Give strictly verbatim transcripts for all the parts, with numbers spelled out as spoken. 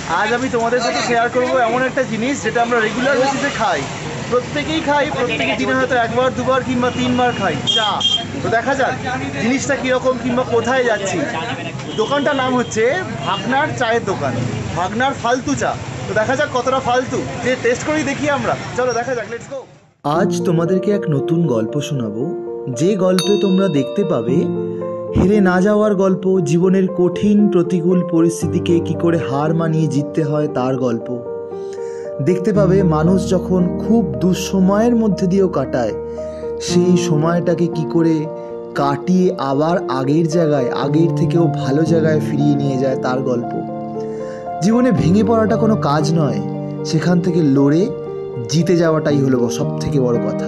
আজ আমি তোমাদের সাথে শেয়ার করবো এমন একটা জিনিস যেটা আমরা রেগুলার বেসিসে খাই, প্রত্যেকেই খাই, প্রত্যেকের দিনে হয়তো একবার দুবার কিংবা তিনবার খাই, চা। তো দেখা যাক জিনিসটা কীরকম কিংবা কোথায় যাচ্ছি। দোকানটার নাম হচ্ছে ভাগনার চায়ের দোকান, ভাগনার ফালতু চা। তো দেখা যাক কতটা ফালতু, যে টেস্ট করেই দেখি আমরা। চলো দেখা যাক, লেটস গো। আজ তোমাদেরকে এক নতুন গল্প শোনাবো, যে গল্পে তোমরা দেখতে পাবে হেরে না যাওয়ার গল্প, জীবনের কঠিন প্রতিকূল পরিস্থিতিকে কি করে হার মানিয়ে জিততে হয় তার গল্প। দেখতে পাবে মানুষ যখন খুব দুঃসময়ের মধ্যে দিয়েও কাটায়, সেই সময়টাকে কি করে কাটিয়ে আবার আগের জায়গায়, আগের থেকেও ভালো জায়গায় ফিরিয়ে নিয়ে যায় তার গল্প। জীবনে ভেঙে পড়াটা কোনো কাজ নয়, সেখান থেকে লড়ে জিতে যাওয়াটাই হলো সব থেকে বড় কথা।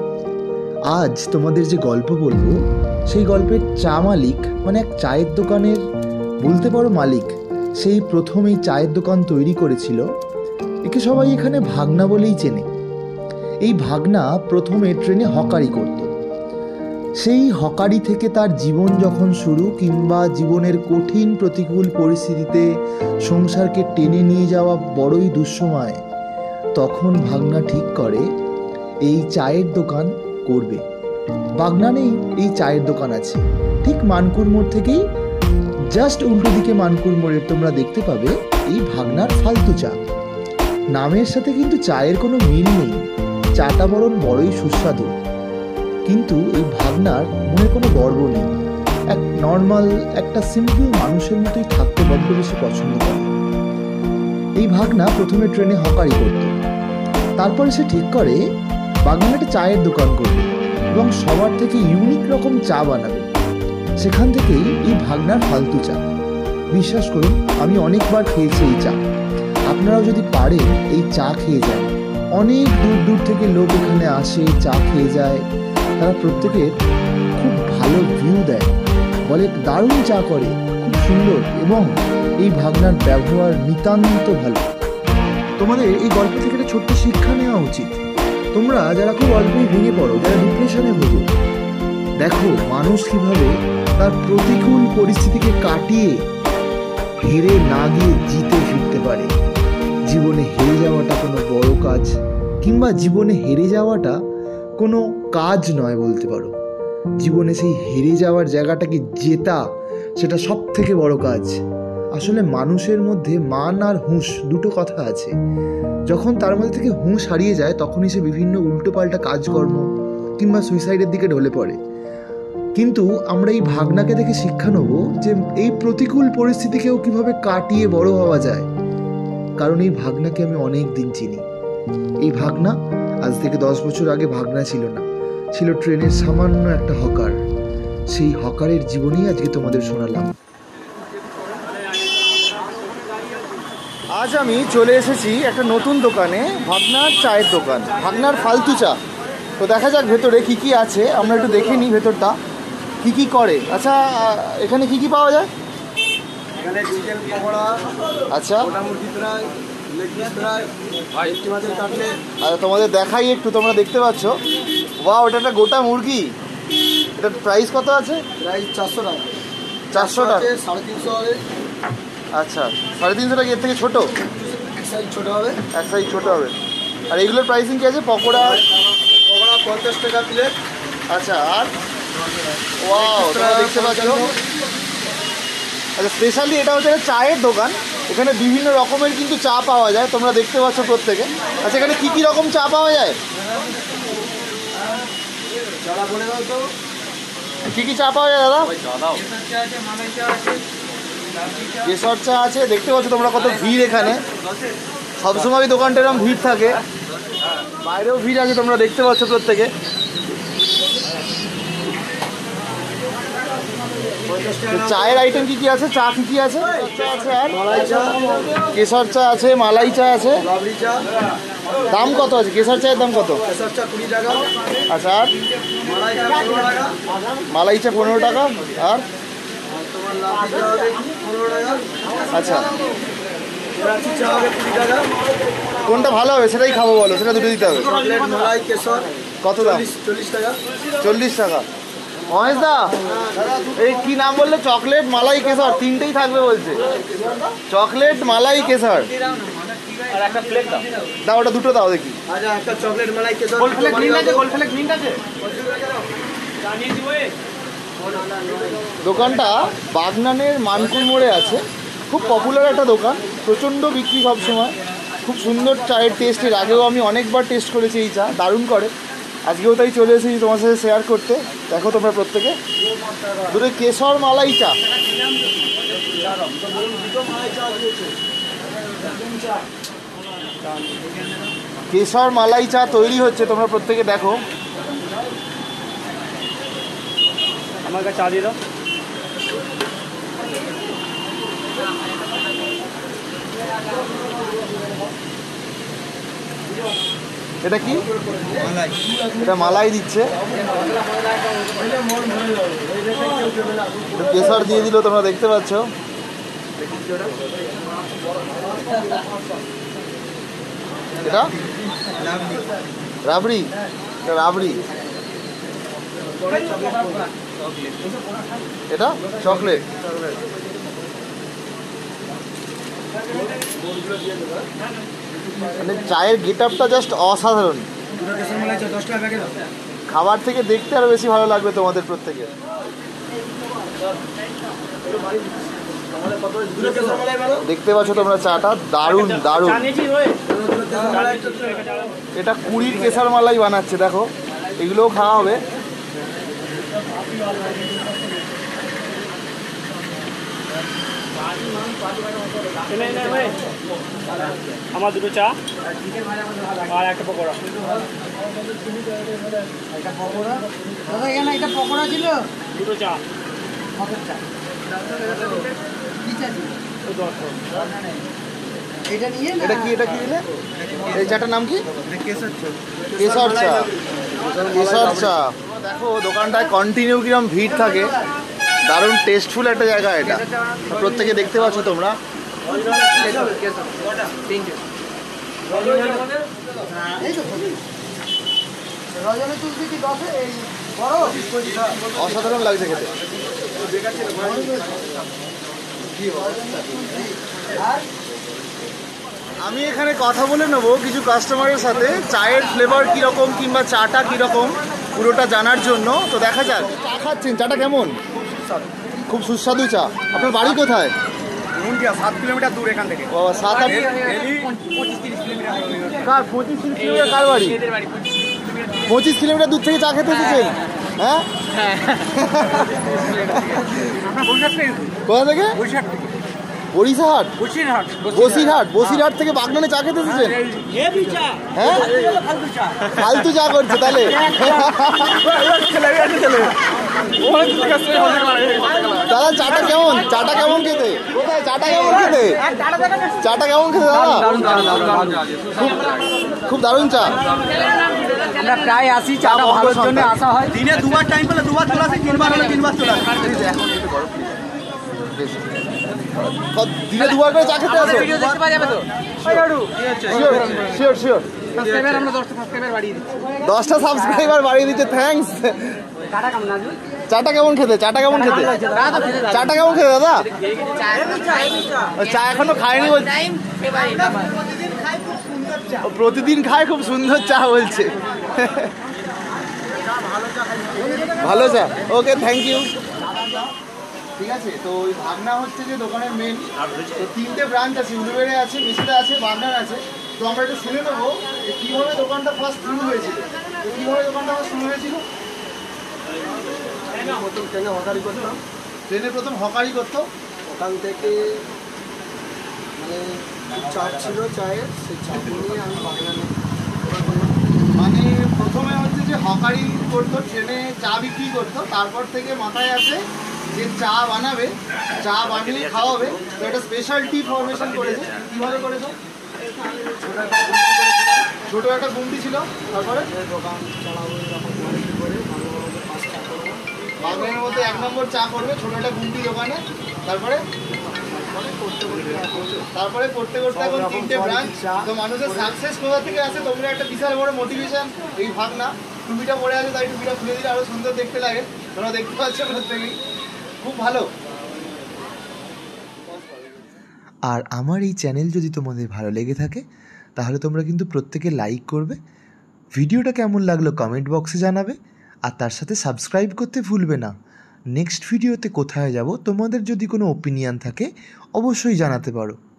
আজ তোমাদের যে গল্প বলবো, সেই গল্পের চা মালিক, মানে এক চায়ের দোকানের বলতে পারো মালিক, সেই প্রথম এই চায়ের দোকান তৈরি করেছিল। একে সবাই এখানে ভাগনা বলেই চেনে। এই ভাগনা প্রথমে ট্রেনে হকারি করত। সেই হকারি থেকে তার জীবন যখন শুরু, কিংবা জীবনের কঠিন প্রতিকূল পরিস্থিতিতে সংসারকে টেনে নিয়ে যাওয়া বড়ই দুঃসময়, তখন ভাগনা ঠিক করে এই চায়ের দোকান করবে। বাগনানেই এই চায়ের দোকান আছে, ঠিক মানকুর মোড় থেকেই জাস্ট উল্টো দিকে মানকুর মোড়ের তোমরা দেখতে পাবে এই ভাগনার ফালতু চা। নামের সাথে কিন্তু চায়ের কোনো মিল নেই, চাটা বরং বড়ই সুস্বাদু। কিন্তু এই ভাগনার মনে কোনো গর্ব নেই, এক নর্মাল একটা সিম্পল মানুষের মতোই থাকতে বড্ড বেশি পছন্দ করে। এই ভাগনা প্রথমে ট্রেনে হকারি করত, তারপরে সে ঠিক করে বাগানে একটা চায়ের দোকান করবে এবং সবার থেকে ইউনিক রকম চা বানাবে। সেখান থেকেই এই ভাগনার ফালতু চা। বিশ্বাস করুন, আমি অনেকবার খেয়েছি এই চা। আপনারাও যদি পারেন এই চা খেয়ে যান। অনেক দূর দূর থেকে লোক এখানে আসে, চা খেয়ে যায়। তারা প্রত্যেকের খুব ভালো ভিউ দেয়, বলে দারুণ চা করে, খুব সুন্দর, এবং এই ভাগনার ব্যবহার নিতান্ত ভালো। তোমাদের এই গল্প থেকে একটা ছোট্ট শিক্ষা নেওয়া উচিত। তোমরা যারা খুব অল্পই ভেঙে পড়ো, যারা ডিপ্রেশনে ভোগো, দেখো মানুষ কিভাবে তার প্রতিকূল পরিস্থিতিকে কাটিয়ে হেরে না গিয়ে জিতে ফিরতে পারে। জীবনে হেরে যাওয়াটা কোনো বড় কাজ, কিংবা জীবনে হেরে যাওয়াটা কোনো কাজ নয় বলতে পারো। জীবনে সেই হেরে যাওয়ার জায়গাটাকে জেতা, সেটা সব থেকে বড় কাজ। আসলে মানুষের মধ্যে মান আর হুঁশ দুটো কথা আছে। যখন তার মধ্যে থেকে হুঁশ হারিয়ে যায়, তখনই সে বিভিন্ন উল্টোপাল্টা কাজকর্ম কিংবা সুইসাইডের দিকে ঢলে পড়ে। কিন্তু আমরা এই ভাগনাকে দেখে শিক্ষা নেব যে এই প্রতিকূল পরিস্থিতিকেও কিভাবে কাটিয়ে বড় হওয়া যায়। কারণ এই ভাগনাকে আমি অনেক দিন চিনি। এই ভাগনা আজ থেকে দশ বছর আগে ভাগনা ছিল না, ছিল ট্রেনের সামান্য একটা হকার। সেই হকারের জীবনেই আজকে তোমাদের শোনালাম। আজ আমি চলে এসেছি একটা নতুন দোকানে, ভাগনার চায়ের দোকান, ভাগনার ফালতু চা। তো দেখা যাক ভেতরে কি কি আছে, আমরা একটু দেখে নিই ভেতরটা কি কি করে। আচ্ছা, এখানে কি কি পাওয়া যায়? এখানে চিকেন পকোড়া, আচ্ছা, মোটামুটি প্রায় লেগ পিস প্রায় একটি মাছের কাটলেট। আর তোমাদের দেখাই একটু, তোমরা দেখতে পাচ্ছ, বাহ, ওটা একটা গোটা মুরগি। এটার প্রাইস কত আছে? প্রায় চারশো টাকা। চারশো টাকা, সাড়ে তিনশো হবে। আচ্ছা, সাড়ে তিনশো টাকা। এর থেকে ছোটো এক সাইজ ছোটো হবে, এক সাইজ ছোটো হবে। আর এগুলোর প্রাইসিং কি আছে? পকোড়া পকোড়া পঞ্চাশ টাকা প্লেট। আচ্ছা, আর ওয়াও, তোমরা দেখতে পাচ্ছ। আচ্ছা, স্পেশালি এটা হচ্ছে চায়ের দোকান, এখানে বিভিন্ন রকমের কিন্তু চা পাওয়া যায়, তোমরা দেখতে পাচ্ছ প্রত্যেকে। আচ্ছা, এখানে কী কী রকম চা পাওয়া যায়? যারা বলে দাও তো কী কী চা পাওয়া যায় দাদা? কেশর চা আছে, দেখতে পাচ্ছ তোমরা কত ভিড় এখানে। সবসময় দোকানটা এরকম ভিড় থাকে, বাইরেও ভিড় আছে, তোমরা দেখতে পাচ্ছ প্রত্যেকে। চায়ের আইটেম কি কি আছে? চা কি কি আছে? চা আছে, আর মালাই চা, কেশর চা আছে, মালাই চা আছে। রাবড়ি চা। দাম কত আছে কেশর চায়ের দাম কত? কেশর চা কুড়ি টাকা। আচ্ছা, আর মালাই চা পনেরো টাকা। মালাই চা পনেরো টাকা। আর তোমার লাবড়ি চা হবে পনেরো টাকা। আচ্ছা, এলাচি চা হবে কুড়ি টাকা। কোনটা ভালো হবে সেটাই খাবো, বলো, সেটা দুটো দিতে হবে। চকলেট মালাই কেশর কত দাম? চল্লিশ টাকা। চল্লিশ টাকা। মহেশ দা, এই কি নাম বললে? চকলেট মালাই কেশর তিনটেই থাকবে বলছে। চকলেট মালাই কেশর আর একটা প্লেট দাও। দাও, ওটা দুটো দাও দেখি। আচ্ছা একটা চকলেট মালাই কেশর। গোল ফ্লেক মিন্ট আছে? গোল ফ্লেক মিন্ট আছে? জানিয়ে দিব। দোকানটা বাগনানের মানকুর মোড়ে আছে, খুব পপুলার একটা দোকান, প্রচণ্ড বিক্রি সবসময়, খুব সুন্দর চায়ের টেস্ট। এর আগেও আমি অনেকবার টেস্ট করেছি এই চা, দারুণ করে। আজকেও তাই চলে এসেছি তোমার সাথে শেয়ার করতে। দেখো তোমরা প্রত্যেকে দুটো কেশর মালাই চা। কেশর মালাই চা তৈরি হচ্ছে, তোমরা প্রত্যেকে দেখো। আমার কাছে চা দিয়ে দাও। এটা কি? এটা মালাই দিচ্ছে, কেশর দিয়ে দিল, তোমরা দেখতে পাচ্ছ। এটা রাবড়ি, এটা রাবড়ি, এটা চকলেট। মানে চায়ের গেট আপটা জাস্ট অসাধারণ। খাবার থেকে দেখতে আরো বেশি ভালো লাগবে তোমাদের প্রত্যেকে। দেখতে পাচ্ছ তোমরা চাটা, দারুণ দারুণ। এটা কুড়ির কেশর মালাই বানাচ্ছে, দেখো এগুলোও খাওয়া হবে। আমার দুটো চা আর একটা পকোড়া। দাদা এখানে একটা পকোড়া ছিল, দুটো চা। কি চা ছিল? এটা নিয়ে না? এটা কি, এটা কি দিলে? এই চাটার নাম কি? কেশর চা। কেশর চা। দেখো দোকানটায় কন্টিনিউ কিরম ভিড় থাকে, দারুণ টেস্টফুল একটা জায়গা এটা, প্রত্যেকে দেখতে পাচ্ছ তোমরা। রজনী তুলসী কি দশে এই বড়? অসাধারণ লাগছে খেতে। আমি এখানে কথা বলে নেবো কিছু কাস্টমারের সাথে, চায়ের ফ্লেভার কীরকম কিংবা চাটা কীরকম পুরোটা জানার জন্য। তো দেখা যাক। চা খাচ্ছেন, চাটা কেমন? খুব সুস্বাদু চা। আপনার বাড়ি কোথায়? সাত কিলোমিটার দূর এখান থেকে। বাবা, সাত আট পঁচিশ তিরিশ কিলোমিটার। কার পঁচিশ তিরিশ কিলোমিটার কার বাড়ি? পঁচিশ কিলোমিটার দূর থেকে চা খেতে এসেছেন? হ্যাঁ, কোথা থেকে? বরিশাহাট, বসিরহাট। বসিরহাট থেকে বাগনানে চা খেতে এসেছেন? হ্যাঁ, ফালতু চা করছে তাহলে। দাদা চাটা কেমন? চাটা কেমন খেতে? কোথায় চাটা কেমন খেতে? চাটা কেমন খেতে দাদা? খুব খুব দারুণ চা। আমরা প্রায় আসি, চাটা ভালোর জন্য আসা হয়। দিনে দুবার টাইম পেলে দুবার চলে আসে, তিনবার হলে তিনবার চলে আসে। দিনে দুবার করে চা খেতে আসো? Sure sure. দশটা সাবস্ক্রাইবার বাড়িয়ে দিচ্ছে, থ্যাঙ্কস। চাটা কেমন খেতে? চাটা কেমন খেতে? চাটা কেমন খেতে দাদা? চা এখনো খায়নি বলছে, প্রতিদিন খায়, খুব সুন্দর চা বলছে। ভালো চা, ওকে থ্যাংক ইউ। ঠিক আছে, তো ওই ভাগনা হচ্ছে যে দোকানের মেন। তো তিনটে ব্রাঞ্চ আছে, উলুবেড়ে আছে, মিশিতে আছে, বাগনার আছে। তো আমরা একটু শুনে নেবো যে কীভাবে দোকানটা ফার্স্ট শুরু হয়েছিল। তো কীভাবে দোকানটা ফার্স্ট শুরু হয়েছিল? প্রথম ট্রেনে হকারি করতাম। ট্রেনে প্রথম হকারি করতো, ওখান থেকে মানে চাপ ছিল চায়ের, সেই চাপ নিয়ে আমি বাগনানে। মানে প্রথমে হচ্ছে যে হকারি করতো, ট্রেনে চা বিক্রি করতো, তারপর থেকে মাথায় আসে যে চা বানাবে, চা বানিয়ে খাওয়াবে। তো একটা স্পেশাল টি ফরমেশন করেছে। কীভাবে করেছো? ছোটো একটা গুমটি ছিল, তারপরে দোকান চালাবো এরকম করে ভালোভাবে পাঁচ চা করবো। বাগনানের মধ্যে এক নম্বর চা করবে ছোটো একটা গুমটি দোকানে। তারপরে তারপরে করতে করতে এখন তিনটে ব্রাঞ্চ। তো মানুষের সাকসেস কোথা থেকে আসে? তোমরা একটা বিশাল বড় মোটিভেশন। এই ভাগনা টুপিটা পরে আছে, তাই টুপিটা খুলে দিলে আরো সুন্দর দেখতে লাগে। তোমরা দেখতে পাচ্ছ প্রত্যেকেই খুব ভালো। আর আমার এই চ্যানেল যদি তোমাদের ভালো লেগে থাকে তাহলে তোমরা কিন্তু প্রত্যেকে লাইক করবে, ভিডিওটা কেমন লাগলো কমেন্ট বক্সে জানাবে, আর তার সাথে সাবস্ক্রাইব করতে ভুলবে না। নেক্সট ভিডিওতে কোথায় যাব তোমাদের যদি কোনো ওপিনিয়ন থাকে অবশ্যই জানাতে পারো।